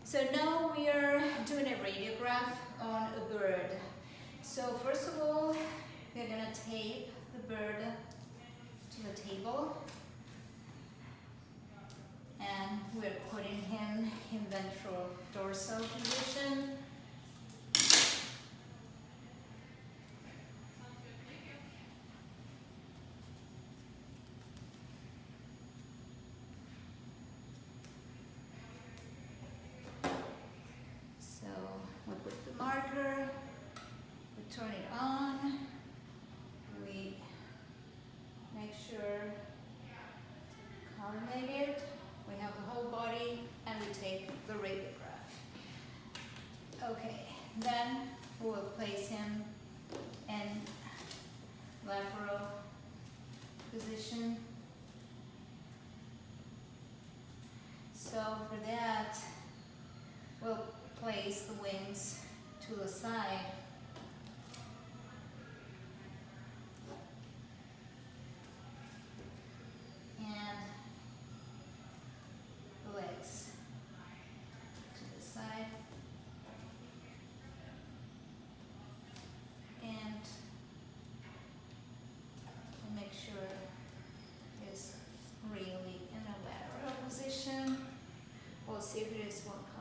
So now we are doing a radiograph on a bird. So first of all, we're going to tape the bird to the table. And we're putting him in ventral dorsal position. So we put the marker, we turn it on, we make sure to coordinate it. We have the whole body and we take the radiograph. Okay, then we will place him in lateral position. So for that, we'll place the wings to the side. And the legs to the side. And make sure it's really in a lateral position. We'll see if it is one